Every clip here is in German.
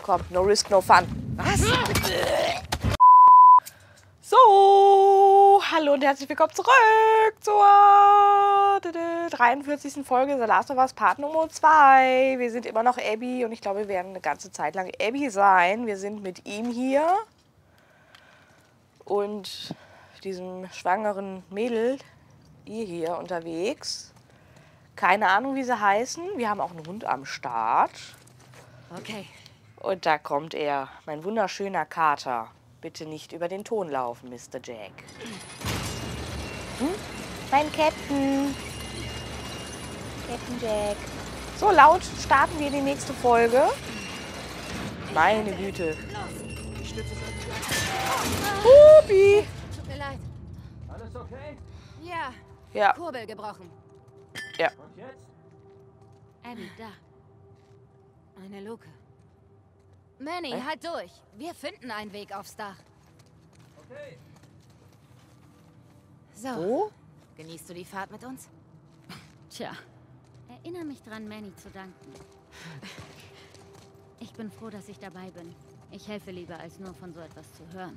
komm, no risk, no fun. Was? So, hallo und herzlich willkommen zurück zur 43. Folge The Last of Us Part Nummer 2. Wir sind immer noch Abby und ich glaube, wir werden eine ganze Zeit lang Abby sein. Wir sind mit ihm hier und diesem schwangeren Mädel hier unterwegs. Keine Ahnung, wie sie heißen. Wir haben auch einen Hund am Start. Okay. Und da kommt er, mein wunderschöner Kater. Bitte nicht über den Ton laufen, Mr. Jack. Hm? Mein Captain. Captain Jack. So laut starten wir die nächste Folge. Meine Güte. Hubi. Tut mir leid. Alles okay? Ja. Ja, Kurbel gebrochen. ja. Und jetzt? Abby, da. Eine Luke. Manny, Hä? halt durch. Wir finden einen Weg aufs Dach. Okay. So. Wo? Genießt du die Fahrt mit uns? Tja, erinnere mich dran, Manny zu danken. Ich bin froh, dass ich dabei bin. Ich helfe lieber, als nur von so etwas zu hören.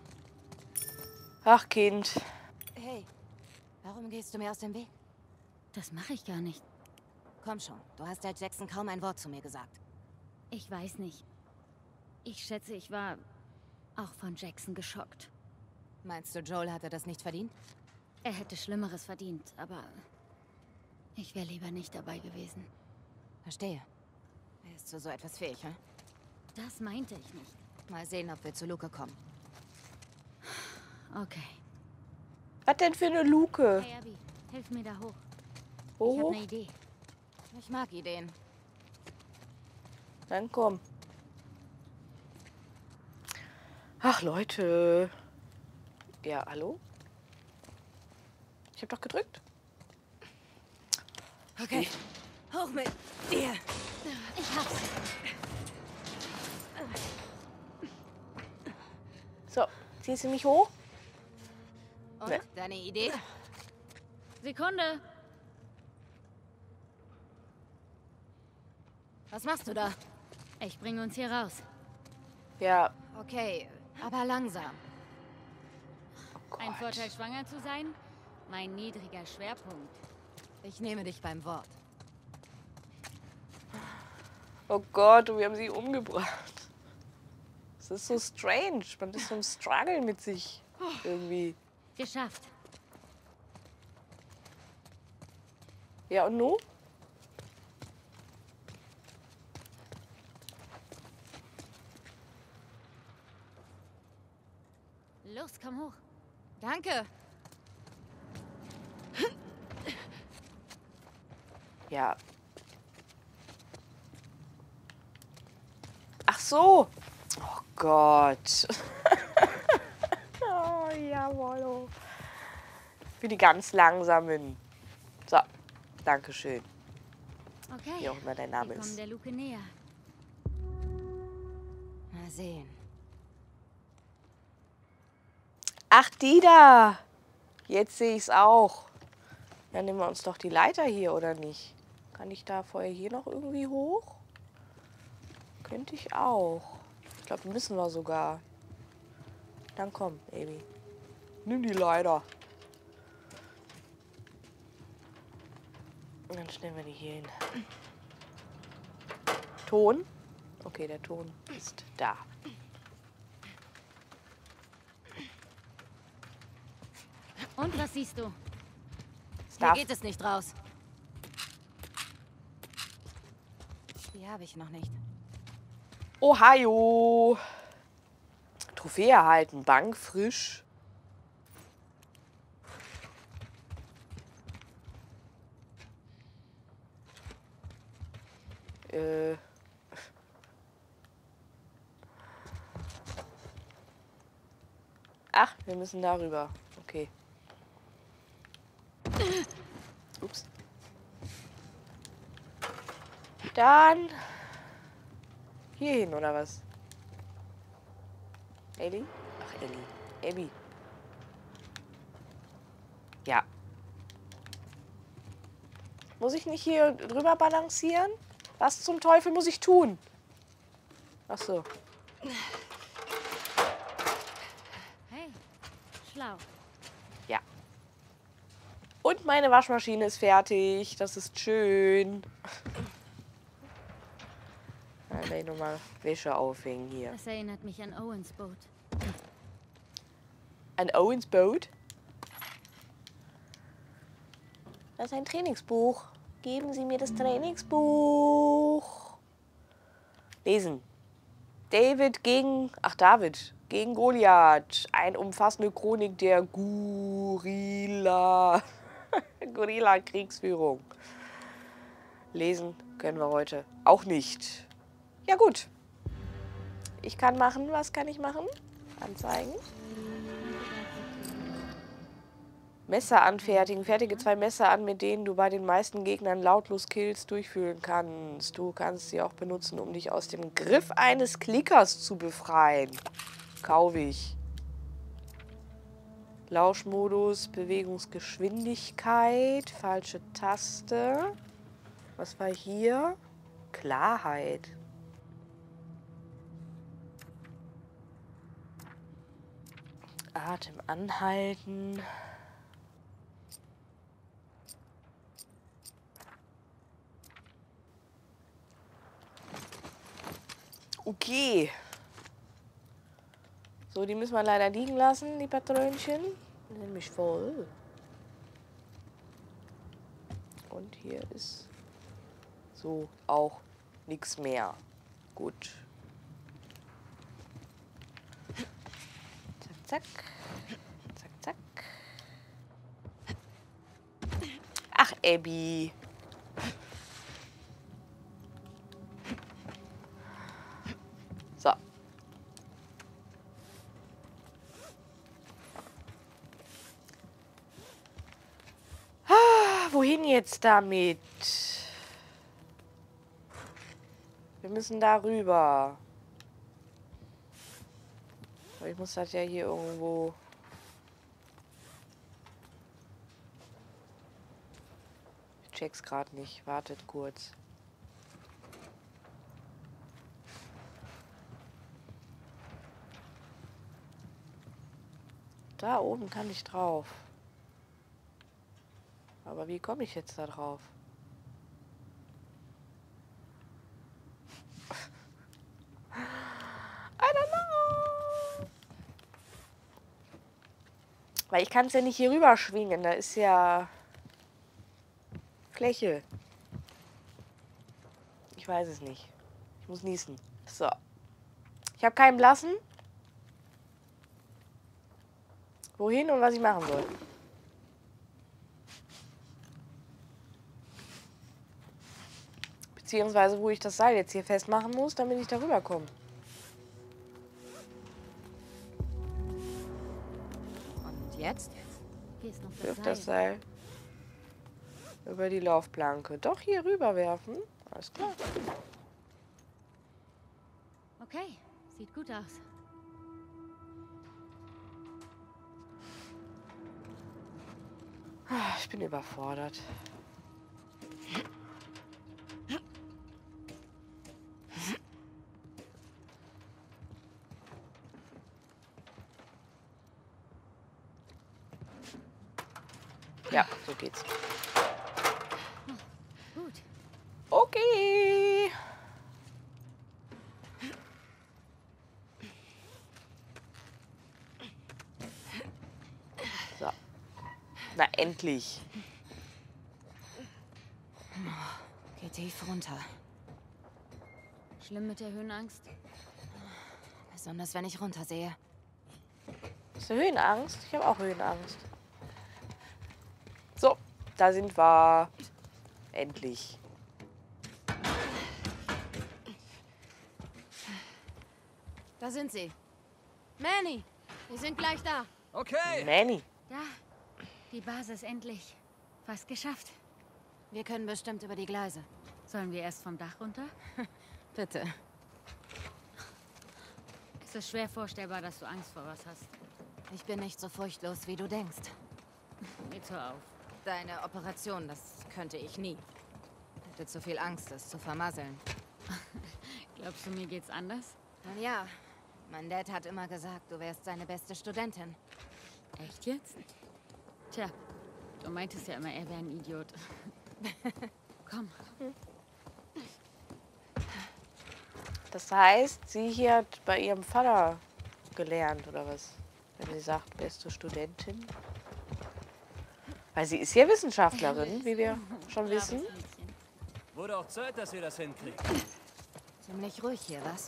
Ach, Kind. Hey, warum gehst du mir aus dem Weg? Das mache ich gar nicht. Komm schon, du hast der Jackson kaum ein Wort zu mir gesagt. Ich weiß nicht. Ich schätze, ich war auch von Jackson geschockt. Meinst du, Joel hatte das nicht verdient? Er hätte Schlimmeres verdient, aber ich wäre lieber nicht dabei gewesen. Verstehe. Er ist zu so etwas fähig, hm? Das meinte ich nicht. Mal sehen, ob wir zu Luke kommen. Okay. Was denn für eine Luke? Hey, Abby, hilf mir da hoch. Ich Oh, habe eine Idee. Ich mag Ideen. dann komm. Ach, Leute. Ja, hallo? Ich hab doch gedrückt. Okay, hoch mit dir. Ich hab's. So, ziehst du mich hoch? Und, Nee. deine Idee? Sekunde. Was machst du da? Ich bringe uns hier raus. Ja. Okay, aber langsam. Oh Ein Gott. Vorteil, schwanger zu sein? Mein niedriger Schwerpunkt. Ich nehme dich beim Wort. Oh Gott, und wir haben sie umgebracht. Das ist so strange. Man ist so im Struggle mit sich. Irgendwie. Geschafft. Ja, und nun? Los, komm hoch. Danke. Ja. Ach so. Oh Gott. Oh, jawohl. Für die ganz langsamen. So, Dankeschön. Okay. Wie auch immer dein Name Wir kommen ist. der Luke näher. Mal sehen. Ach, die da. Jetzt sehe ich es auch. Dann nehmen wir uns doch die Leiter hier, oder nicht? Kann ich da vorher hier noch irgendwie hoch? Könnte ich auch. Ich glaube, müssen wir sogar. Dann komm, Abby. Nimm die Leiter. Und dann stellen wir die hier hin. Ton? Okay, der Ton ist da. Und was siehst du? Hier Darf- geht es nicht raus. Die habe ich noch nicht. Ohio. Trophäe erhalten. Bank frisch. Ach, wir müssen darüber. Okay. Ups. Dann hier hin, oder was? Ellie? Ach, Ellie. Abby. Ja. Muss ich nicht hier drüber balancieren? Was zum Teufel muss ich tun? Ach so. Hey, schlau. Ja. Und meine Waschmaschine ist fertig. Das ist schön. Dann werde ich nochmal Wäsche aufhängen hier. Das erinnert mich an Owens Boot. An Owens Boot? Das ist ein Trainingsbuch. Geben Sie mir das Trainingsbuch. Lesen. David gegen Goliath. Eine umfassende Chronik der Gorilla-Kriegsführung. Lesen können wir heute auch nicht. Ja gut. Ich kann machen. Was kann ich machen? Anzeigen. Messer anfertigen. Fertige 2 Messer an, mit denen du bei den meisten Gegnern lautlos Kills durchführen kannst. Du kannst sie auch benutzen, um dich aus dem Griff eines Klickers zu befreien. Kaufe ich. Lauschmodus, Bewegungsgeschwindigkeit, falsche Taste. Was war hier? Klarheit. Atem anhalten. Okay. So, die müssen wir leider liegen lassen, die Patronchen. Die sind nämlich voll. Und hier ist so auch nichts mehr. Gut. Zack, zack. Zack, zack. Ach, Abby. So. Wohin jetzt damit? Wir müssen da rüber. Aber ich muss das ja hier irgendwo... Ich check's gerade nicht. Wartet kurz. Da oben kann ich drauf. Aber wie komme ich jetzt da drauf? I don't know. Weil ich kann es ja nicht hier rüber schwingen. Da ist ja Fläche. Ich weiß es nicht. Ich muss niesen. So. Ich habe keinen blassen. Wohin und was ich machen soll. Beziehungsweise, wo ich das Seil jetzt hier festmachen muss, damit ich darüber komme. Und jetzt? Gehst noch Wirf das das Seil. Seil über die Laufplanke. Doch hier rüber werfen. Alles klar. Okay, sieht gut aus. Ich bin überfordert. Ja, so geht's. Gut. Okay. So. Na, endlich. Geh tief runter. Schlimm mit der Höhenangst? Besonders wenn ich runtersehe. Hast du Höhenangst? Ich habe auch Höhenangst. So, da sind wir. Endlich. Da sind sie. Manny, wir sind gleich da. Okay. Manny. Da, die Basis endlich. Fast geschafft. Wir können bestimmt über die Gleise. Sollen wir erst vom Dach runter? Bitte. Es ist schwer vorstellbar, dass du Angst vor was hast. Ich bin nicht so furchtlos, wie du denkst. Jetzt hör auf. Deine Operation, das könnte ich nie. Hätte zu viel Angst, es zu vermasseln. Glaubst du, mir geht's anders? Nun ja, mein Dad hat immer gesagt, du wärst seine beste Studentin. Echt jetzt? Tja, du meintest ja immer, er wäre ein Idiot. Komm. Das heißt, sie hier hat bei ihrem Vater gelernt, oder was? Wenn sie sagt, beste Studentin. Weil sie ist ja Wissenschaftlerin, wie wir schon wissen. Wurde auch Zeit, dass wir das hinkriegen. Ziemlich ruhig hier, was?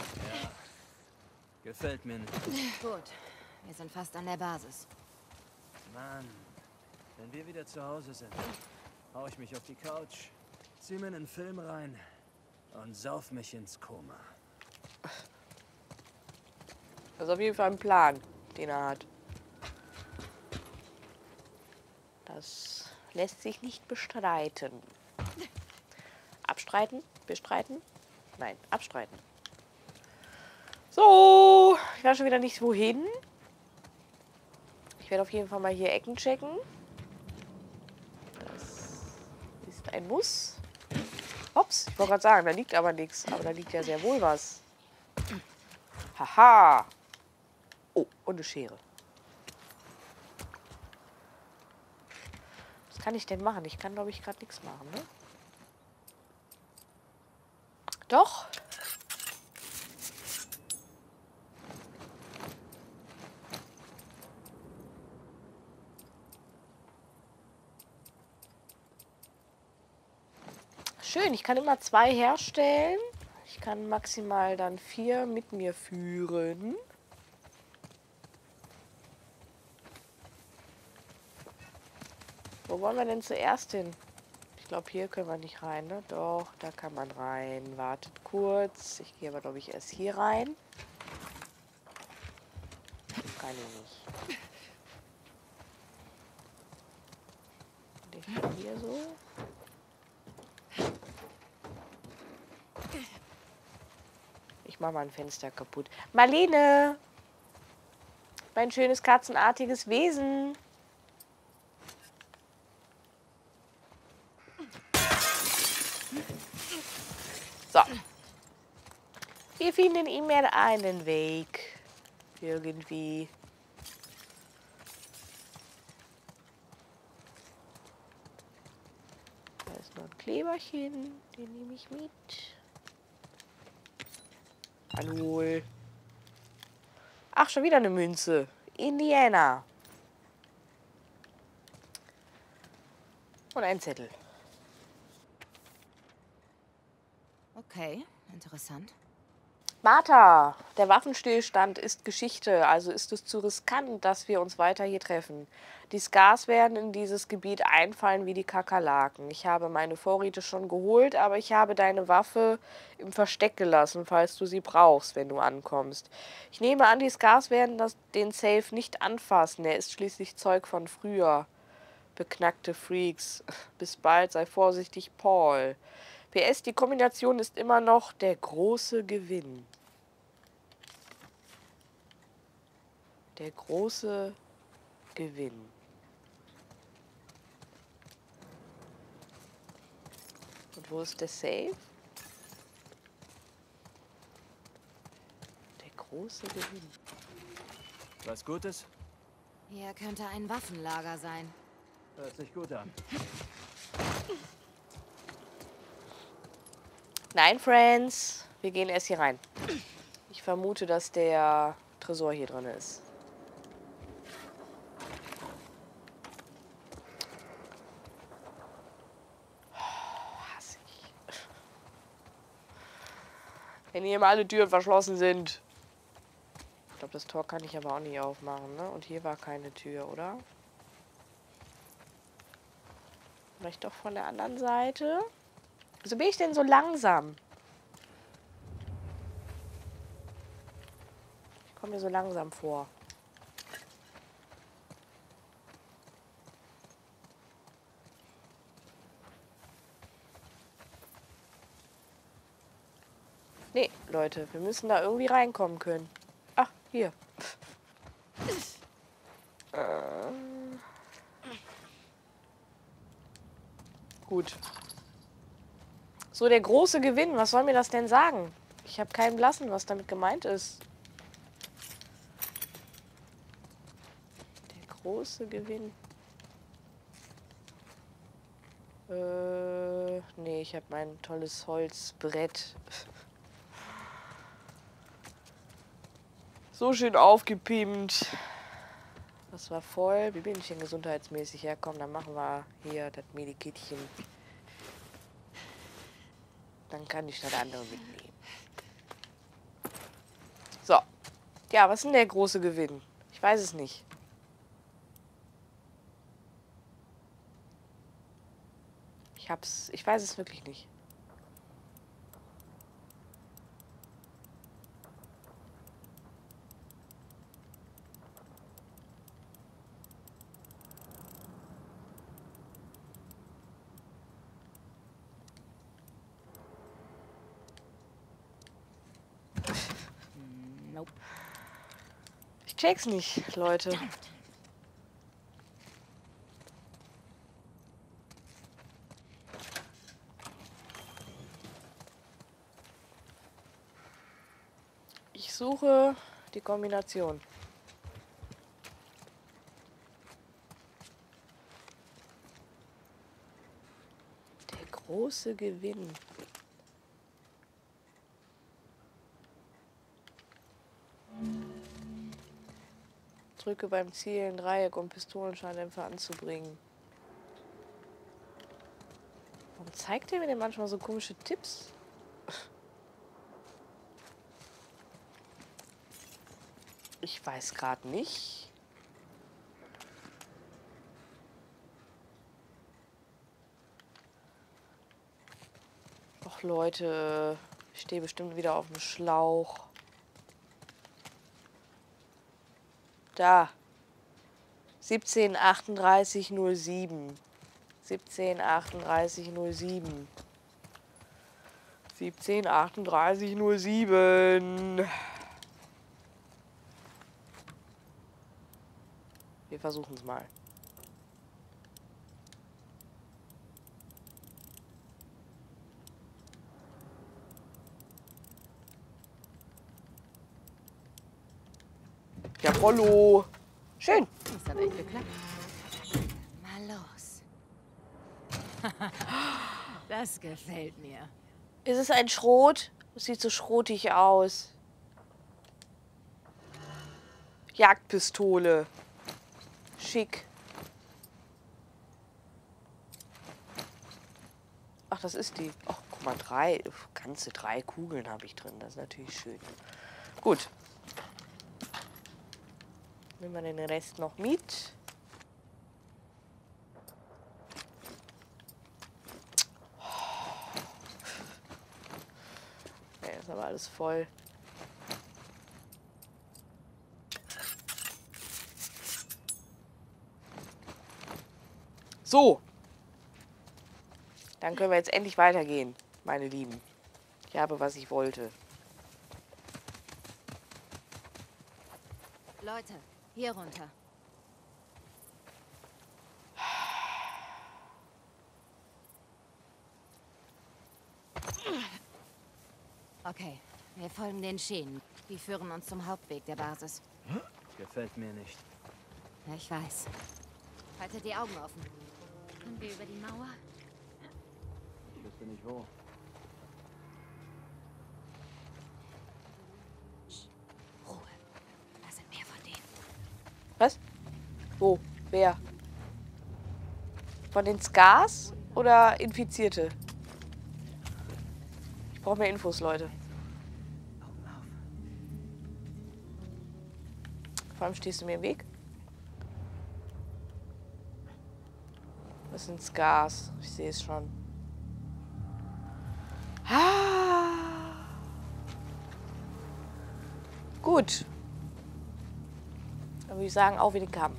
Gefällt mir nicht. Gut, wir sind fast an der Basis. Mann, wenn wir wieder zu Hause sind, hau ich mich auf die Couch, zieh mir einen Film rein und sauf mich ins Koma. Das ist auf jeden Fall ein Plan, den er hat. Das lässt sich nicht bestreiten. Abstreiten? Bestreiten? Nein, abstreiten. So, ich weiß schon wieder nicht wohin. Ich werde auf jeden Fall mal hier Ecken checken. Das ist ein Muss. Ups, ich wollte gerade sagen, da liegt aber nichts. Aber da liegt ja sehr wohl was. Haha. Oh, und eine Schere. Was kann ich denn machen? Ich kann, glaube ich, gerade nichts machen, ne? Doch. Schön, ich kann immer 2 herstellen. Ich kann maximal dann 4 mit mir führen. Wo wollen wir denn zuerst hin? Ich glaube, hier können wir nicht rein, ne? Doch, da kann man rein. Wartet kurz. Ich gehe aber, glaube ich, erst hier rein. Kann ich nicht. Und ich hier so. Ich mache mal ein Fenster kaputt. Marlene! Mein schönes katzenartiges Wesen. So. Wir finden immer einen Weg. Irgendwie. Da ist noch ein Kleberchen. Den nehme ich mit. Hallo. Ach, schon wieder eine Münze. Indiana. Und ein Zettel. Okay, interessant. Martha, der Waffenstillstand ist Geschichte, also ist es zu riskant, dass wir uns weiter hier treffen. Die Scars werden in dieses Gebiet einfallen wie die Kakerlaken. Ich habe meine Vorräte schon geholt, aber ich habe deine Waffe im Versteck gelassen, falls du sie brauchst, wenn du ankommst. Ich nehme an, die Scars werden den Safe nicht anfassen. Er ist schließlich Zeug von früher. Beknackte Freaks. Bis bald, sei vorsichtig, Paul. PS, die Kombination ist immer noch der große Gewinn. Der große Gewinn. Und wo ist der Safe? Der große Gewinn. Was Gutes? Hier könnte ein Waffenlager sein. Hört sich gut an. Nein, Friends. Wir gehen erst hier rein. Ich vermute, dass der Tresor hier drin ist. Hasse ich. Wenn hier mal alle Türen verschlossen sind. Ich glaube, das Tor kann ich aber auch nicht aufmachen, ne? Und hier war keine Tür, oder? Vielleicht doch von der anderen Seite? Wieso bin ich denn so langsam? Ich komme mir so langsam vor. Nee, Leute, wir müssen da irgendwie reinkommen können. Ach, hier. Gut. So, der große Gewinn, was soll mir das denn sagen? Ich habe keinen Blassen, was damit gemeint ist. Der große Gewinn. Nee, ich habe mein tolles Holzbrett. So schön aufgepimpt. Das war voll. Wie bin ich denn gesundheitsmäßig? Ja, komm, dann machen wir hier das Medikitchen. Dann kann ich das andere mitnehmen. So. Ja, was ist denn der große Gewinn? Ich weiß es nicht. Ich weiß es wirklich nicht. Nope. Ich check's nicht, Leute. Ich suche die Kombination. Der große Gewinn. Drücke beim Zielen Dreieck, um Pistolenschalldämpfer anzubringen. Warum zeigt er mir denn manchmal so komische Tipps? Ich weiß gerade nicht. Och Leute, ich stehe bestimmt wieder auf dem Schlauch. Da. 173807. 173807. 173807. Wir versuchen es mal. Jawollo. Schön. Das hat echt geklappt. Mal los. Das gefällt mir. Ist es ein Schrot? Es sieht so schrotig aus. Jagdpistole. Schick. Ach, das ist die. Ach, guck mal, ganze 3 Kugeln habe ich drin. Das ist natürlich schön. Gut. Nehmen wir den Rest noch mit. Ja, ist aber alles voll. So. Dann können wir jetzt endlich weitergehen, meine Lieben. Ich habe, was ich wollte. Leute, hier runter. Okay, wir folgen den Schienen. Die führen uns zum Hauptweg der Basis. Gefällt mir nicht. Ich weiß. Haltet die Augen offen. Können wir über die Mauer? Ich wüsste nicht wo. Ruhe. Da sind mehr von denen. Was? Wo? Wer? Von den Skars oder Infizierte? Ich brauche mehr Infos, Leute. Augen auf. Vor allem stehst du mir im Weg. Das sind Skars. Ich sehe es schon. Ah. Gut. Dann würde ich sagen, auf in den Kampf.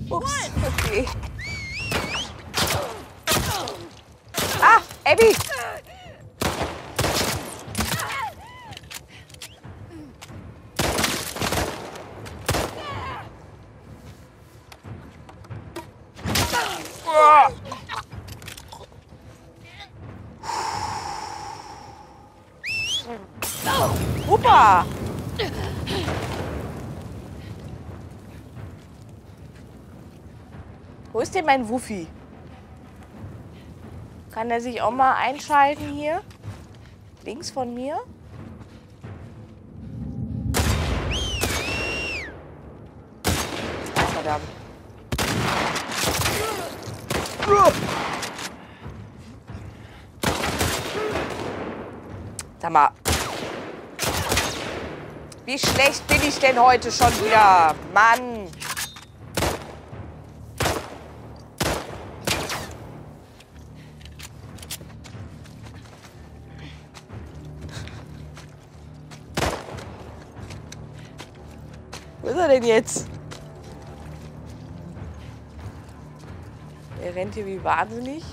Ups, okay. Ah, Abby! Super! Wo ist denn mein Wuffi? Kann er sich auch mal einschalten hier? Links von mir? Ah, verdammt. Sag mal. Wie schlecht bin ich denn heute schon wieder? Mann! Wo ist er denn jetzt? Er rennt hier wie wahnsinnig.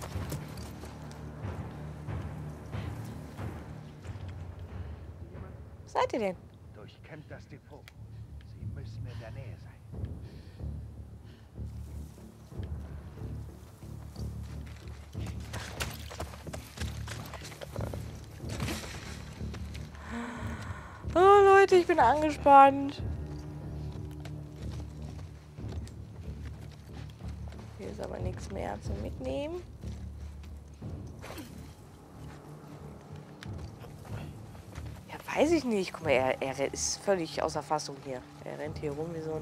Wo seid ihr denn? Durchkämmt das Depot. Sie müssen in der Nähe sein. Oh Leute, ich bin angespannt. Hier ist aber nichts mehr zum Mitnehmen. Ja, weiß ich nicht. Guck mal, er ist völlig außer Fassung hier. Er rennt hier rum wie so ein...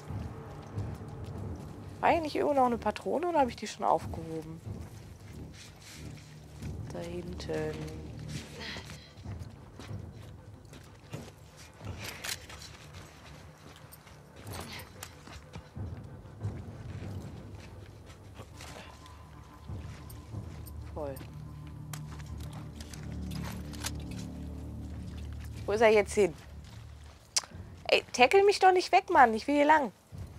War hier nicht irgendwo noch eine Patrone oder habe ich die schon aufgehoben? Da hinten. Voll. Wo ist er jetzt hin? Ey, tackle mich doch nicht weg, Mann. Ich will hier lang.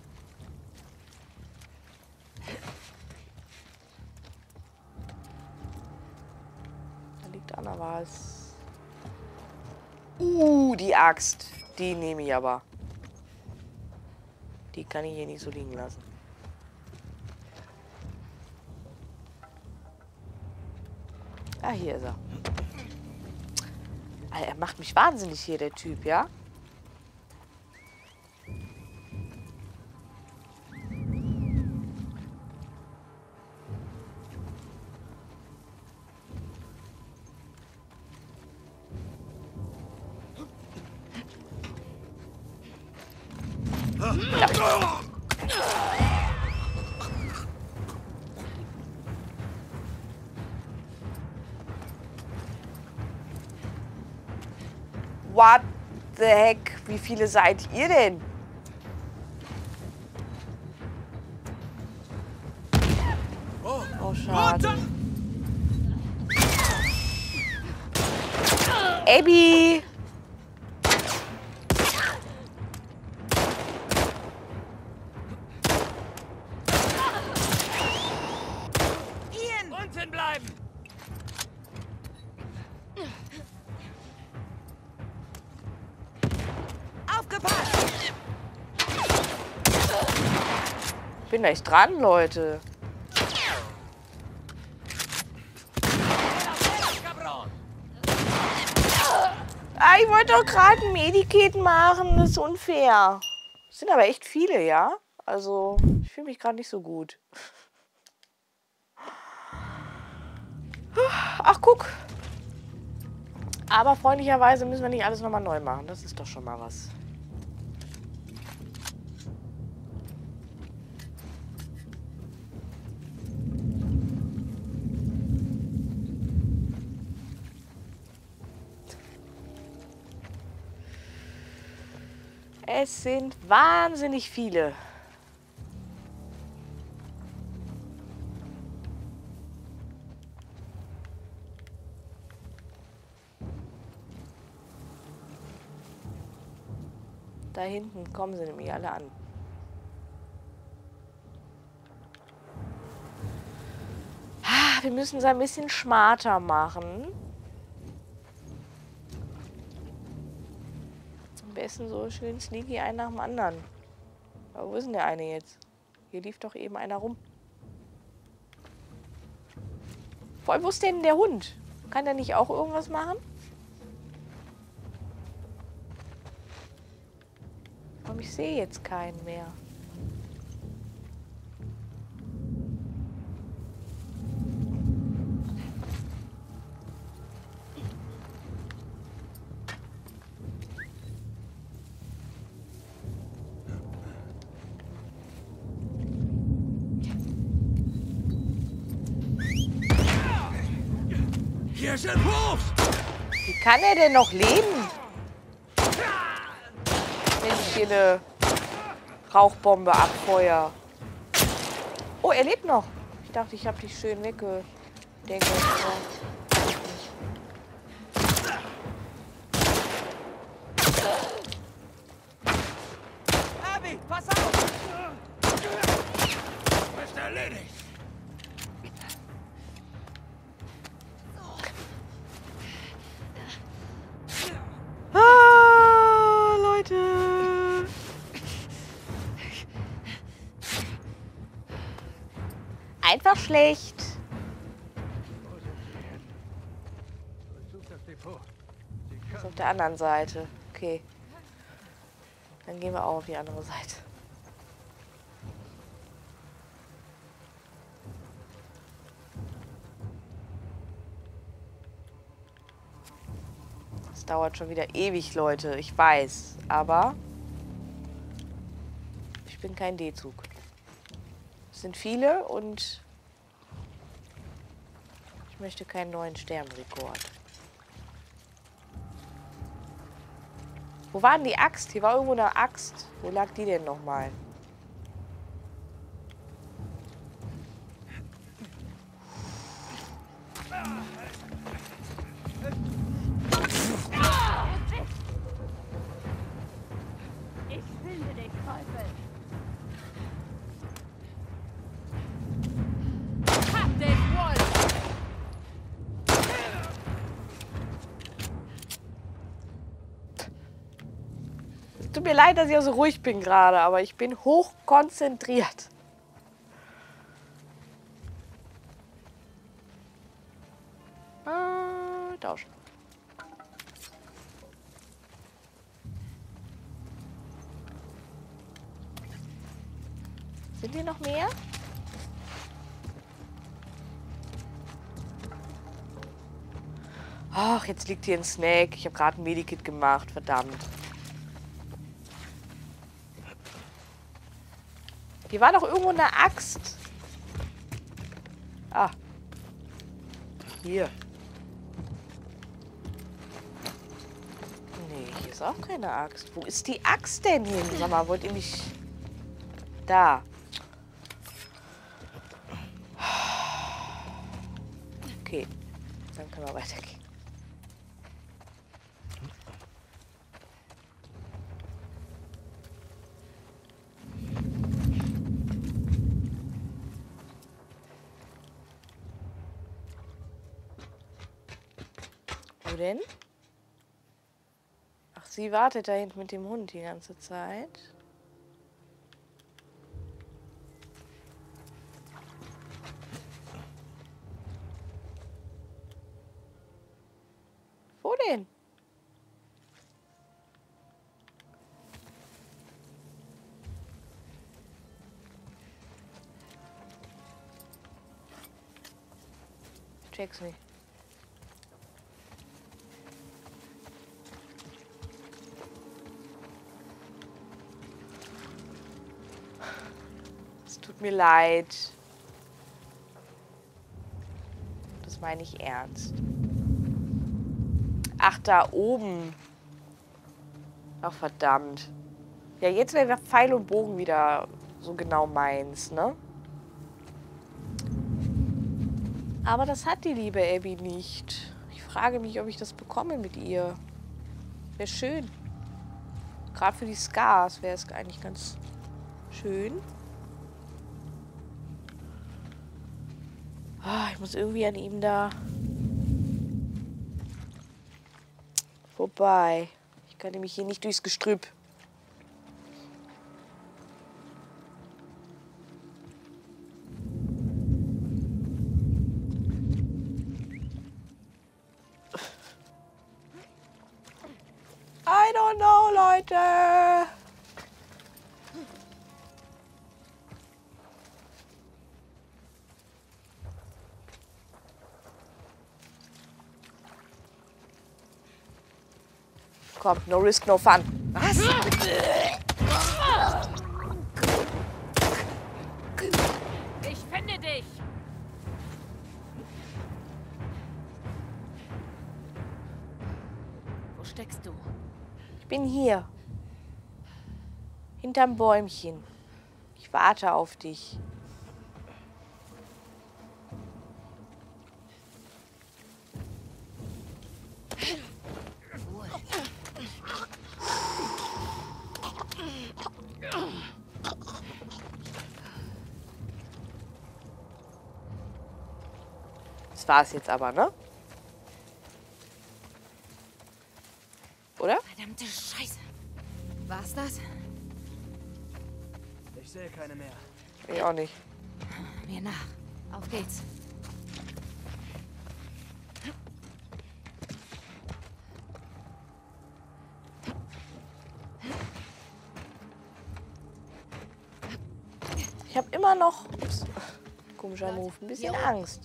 Da liegt Anna was. Die Axt. Die nehme ich aber. Die kann ich hier nicht so liegen lassen. Ah, hier ist er. Alter, er macht mich wahnsinnig hier, der Typ, ja? Ja. What the heck? Wie viele seid ihr denn? Oh, schade. Abby! Unten bleiben! Aufgepasst! Ich bin echt dran, Leute. Ah, ich wollte doch gerade ein Medikit machen. Das ist unfair. Das sind aber echt viele, ja? Also, ich fühle mich gerade nicht so gut. Ach, guck. Aber freundlicherweise müssen wir nicht alles nochmal neu machen. Das ist doch schon mal was. Es sind wahnsinnig viele. Da hinten kommen sie nämlich alle an. wir müssen es ein bisschen smarter machen. Am besten so schön sneaky einen nach dem anderen. Aber wo ist denn der eine jetzt? Hier lief doch eben einer rum. Vor allem, wo ist denn der Hund? Kann der nicht auch irgendwas machen? Aber ich sehe jetzt keinen mehr. Hier sind Wolves! Wie kann er denn noch leben? Wenn ich hier eine Rauchbombe abfeuere. Oh, er lebt noch. Ich dachte, ich habe dich schön weggedenkt. Abby, pass auf! Ist erledigt! Ah, Leute. Einfach schlecht. Durchsucht das Depot. Sie Ist können auf der anderen Seite. Okay. Dann gehen wir auch auf die andere Seite. Das dauert schon wieder ewig, Leute. Ich weiß. Aber ich bin kein D-Zug. Es sind viele und ich möchte keinen neuen Sternrekord. Wo war denn die Axt? Hier war irgendwo eine Axt. Wo lag die denn nochmal? Ich finde dich, Teufel. Hab den Wolf! Es tut mir leid, dass ich auch so ruhig bin gerade, aber ich bin hochkonzentriert. Tausch. Sind hier noch mehr? Ach, jetzt liegt hier ein Snack. Ich habe gerade ein Medikit gemacht, verdammt. Hier war doch irgendwo eine Axt. Ah. Hier. Nee, hier ist auch keine Axt. Wo ist die Axt denn hin? Sag mal, wollt ihr mich... Da. Okay. Dann können wir weitergehen. Wo denn? Ach, sie wartet da hinten mit dem Hund die ganze Zeit. Wo denn? Ich check's nicht. Es tut mir leid. Das meine ich ernst. Ach, da oben. Ach, verdammt. Ja, jetzt wäre Pfeil und Bogen wieder so genau meins, ne? Aber das hat die liebe Abby nicht. Ich frage mich, ob ich das bekomme mit ihr. Wäre schön. Gerade für die Scars wäre es eigentlich ganz schön. Ah, ich muss irgendwie an ihm da vorbei. Ich kann nämlich hier nicht durchs Gestrüpp. I don't know, Leute. Komm, no risk, no fun. Was? Ich finde dich! Wo steckst du? Ich bin hier. Hinterm Bäumchen. Ich warte auf dich. Das war's jetzt aber, ne? Oder? Verdammte Scheiße. War's das? Ich sehe keine mehr. Ich auch nicht. Mir nach. Auf geht's. Ich habe immer noch, ups, komischer Move, ein bisschen Angst.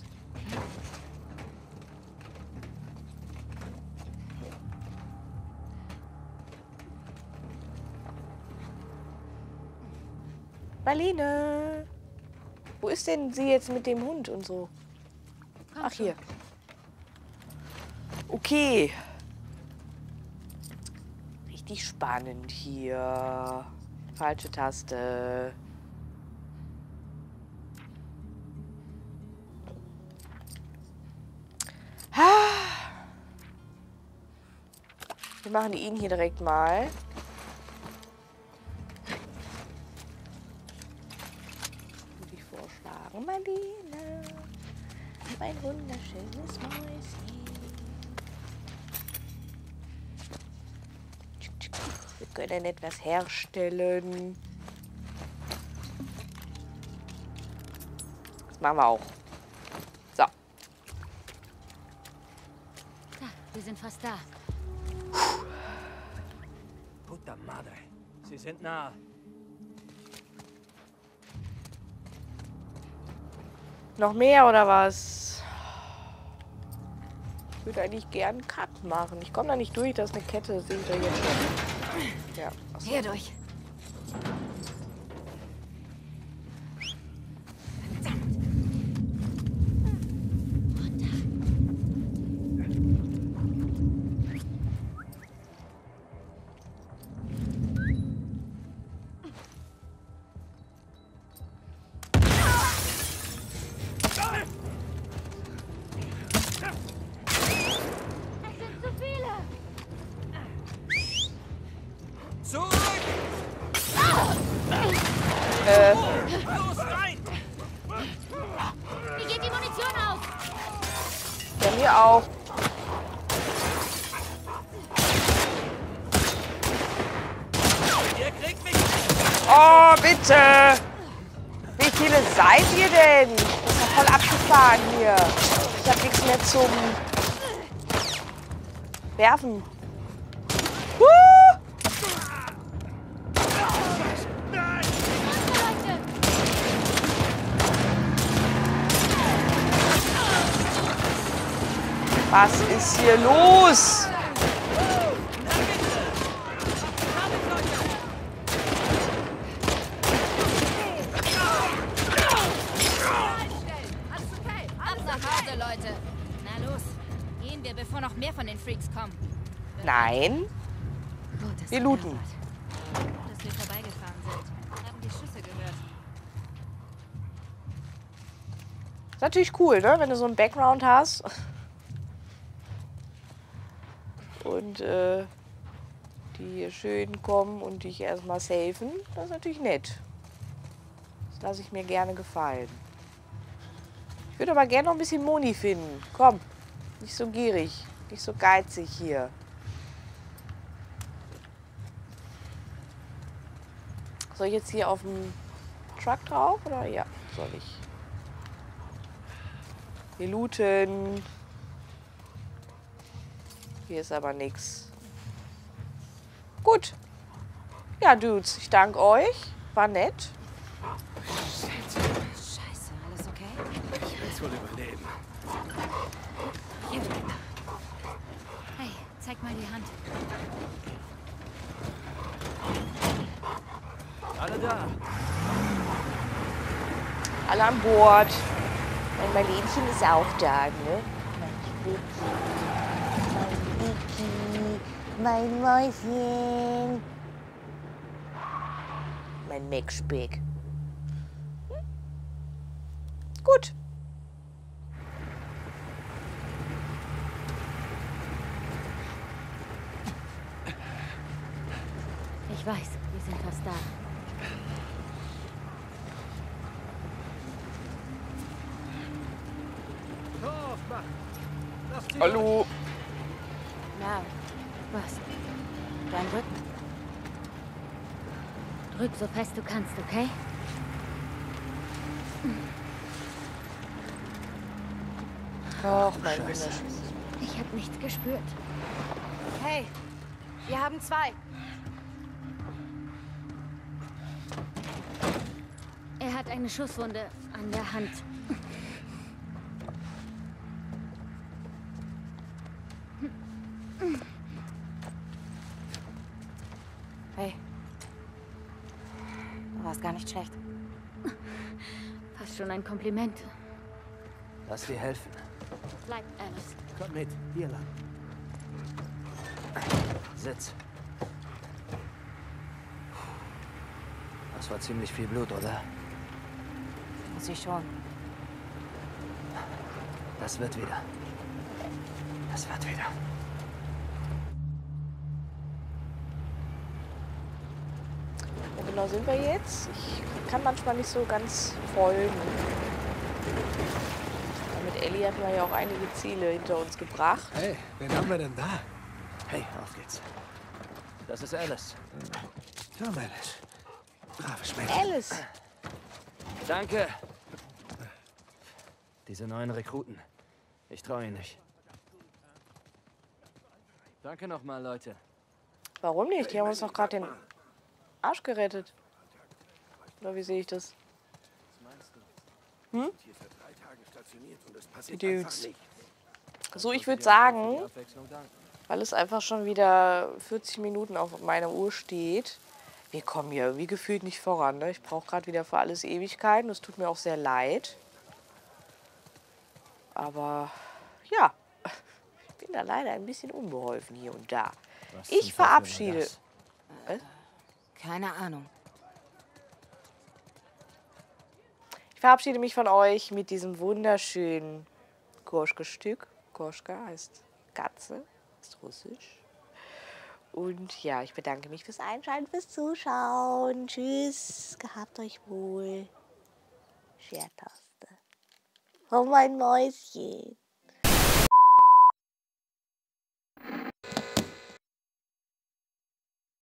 Marlene, wo ist denn sie jetzt mit dem Hund und so? Ach, hier. Okay. Richtig spannend hier. Falsche Taste. Wir machen ihn hier direkt mal. Würde ich vorschlagen, Marlene. Mein wunderschönes Mäuschen. Wir können etwas herstellen. Das machen wir auch. So. Da, wir sind fast da. Puta madre. Sie sind nah. Noch mehr oder was? Ich würde eigentlich gern einen Cut machen. Ich komme da nicht durch, das ist eine Kette, sehe ich da jetzt schon. Ja. Achso. Hier durch. Verdammt. Zurück! Los, rein! Wie geht die Munition aus? Ja, mir auch. Ihr kriegt mich! Oh, bitte! Wie viele seid ihr denn? Das ist doch voll abgefahren hier. Ich habe nichts mehr zum Werfen. Was ist hier los? Ab nach Hause, Leute. Na los. Gehen wir, bevor noch mehr von den Freaks kommen. Nein, Gut, dass wir du looten. da warst. Gut, dass wir vorbeigefahren sind. Haben die Schüsse gehört. Ist natürlich cool, ne? Wenn du so einen Background hast. Und die hier schön kommen und dich erstmal safen. Das ist natürlich nett. Das lasse ich mir gerne gefallen. Ich Ich würde aber gerne noch ein bisschen Moni finden. Komm, nicht so gierig, nicht so geizig hier. Soll ich jetzt hier auf dem Truck drauf? Oder? Ja, soll ich. Wir looten. Hier ist aber nichts. Gut. Ja, Dudes, ich danke euch. War nett. Scheiße, alles okay? Ich will's wohl überleben. Hey, zeig mal die Hand. Alle da. Alle an Bord. Und mein Mädchen ist auch da, ne? Mein Mäuschen. Mein Meckspeck. Gut. Ich weiß, wir sind fast da. Tor aufmachen. Lass sie Hallo. Na, Was? dein Rücken. Drück so fest du kannst, okay? Och, mein Wunderschön. Ich habe nichts gespürt. Hey, wir haben zwei. Er hat eine Schusswunde an der Hand. Hey. Du warst gar nicht schlecht. Fast schon ein Kompliment. Lass dir helfen. Bleib, Alice. Komm mit, hier lang. Sitz. Das war ziemlich viel Blut, oder? Muss ich schon. Das wird wieder. Das wird wieder. Wo genau sind wir jetzt? Ich kann manchmal nicht so ganz folgen. Aber mit Ellie hatten wir ja auch einige Ziele hinter uns gebracht. Hey, wen haben wir denn da? Hey, auf geht's. Das ist Alice. Tom Alice. Braves Mädchen. Alice! Danke. Diese neuen Rekruten. Ich traue ihnen nicht. Danke nochmal, Leute. Warum nicht? Die haben uns doch gerade den Arsch gerettet. Oder wie sehe ich das? Hm? Die Dudes. So, ich würde sagen, Die Abwechslung danken. weil es einfach schon wieder 40 Minuten auf meiner Uhr steht. Wir kommen hier irgendwie gefühlt nicht voran. Ne? Ich brauche gerade wieder für alles Ewigkeiten. Das tut mir auch sehr leid. Aber ja, ich bin da leider ein bisschen unbeholfen hier und da. Was zum Ich Teufel war verabschiede. das? Keine Ahnung. Ich verabschiede mich von euch mit diesem wunderschönen Gorschke-Stück. Gorschka heißt Katze, ist russisch. Und ja, ich bedanke mich fürs Einschalten, fürs Zuschauen. Tschüss, gehabt euch wohl. Share-Taste. Oh, mein Mäuschen.